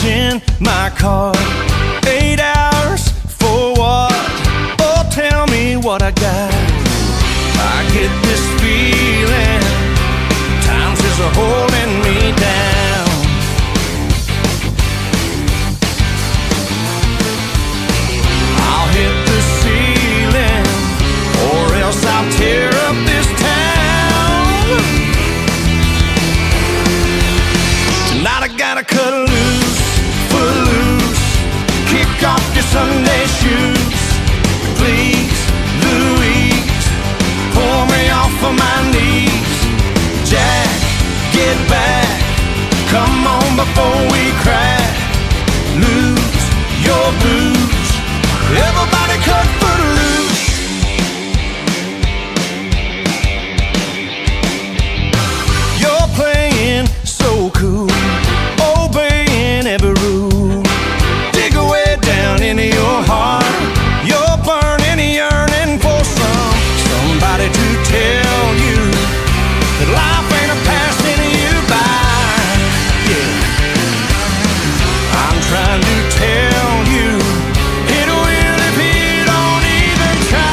in my car. 8 hours for what? Oh, tell me what I got. I get this feeling times is holding me down. I'll hit the ceiling or else I'll tear up this town. Tonight I gotta cut loose, footloose, kick off your Sunday shoes. Please, Louise, pull me off of my knees. Jack, get back, come on before we crack. Lose your blues, everybody cut footloose. You're playing so cool, obeying every rule. Dig away down into your heart. You're burning, yearning for somebody to tell you that life ain't a passing you by. Yeah, I'm trying to tell you it will if you don't even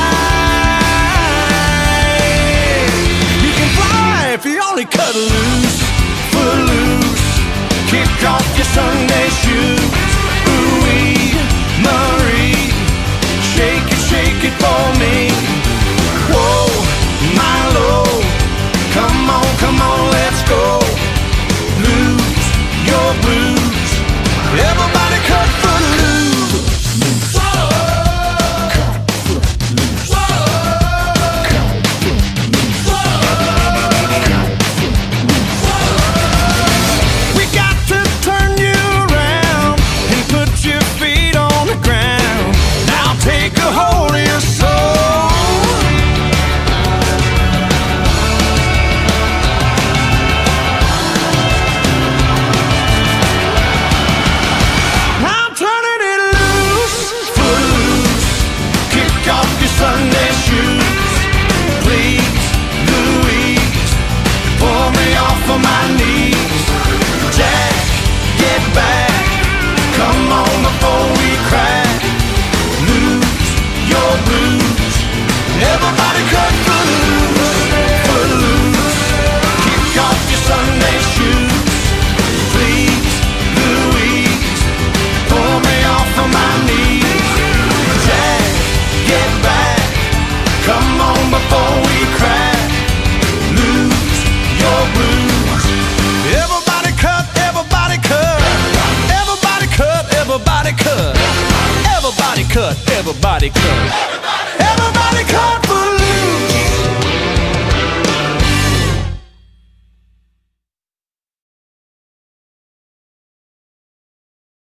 try. You can fly if you only cut loose, footloose, kick off your Sunday shoes. Ooh-wee, Marie, shake it for me. Whoa, my Lord, come on, let's go. Lose your blues, everybody cut footloose. We got to turn you around and put your feet on the ground. Now take a hold of your soul. I'm turning it loose, footloose, kick off your Sunday shoes. Please, Louise, pull me off of my knees. Jack, get back, come on before we crack. Lose your blues, everybody cut footloose, footloose, kick off your Sunday shoes. Please, Louise, pull me off of my knees. Jack, get back, come on before we crack. Lose your blues, everybody cut, everybody cut, everybody cut, everybody cut, everybody cut, everybody cut, everybody cut.